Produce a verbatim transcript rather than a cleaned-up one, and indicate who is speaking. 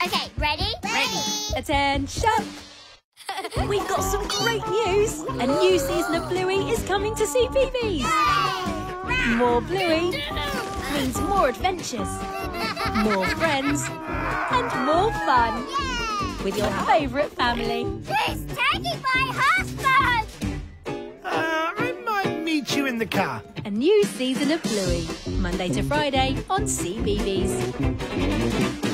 Speaker 1: Okay, ready? Ready.
Speaker 2: Attention! We've got some great news! A new season of Bluey is coming to CBeeBies! More Bluey means more adventures, more friends, and more fun with your favourite family.
Speaker 1: Who's taking my husband?
Speaker 3: Uh, I might meet you in the car.
Speaker 2: A new season of Bluey, Monday to Friday on CBeeBies.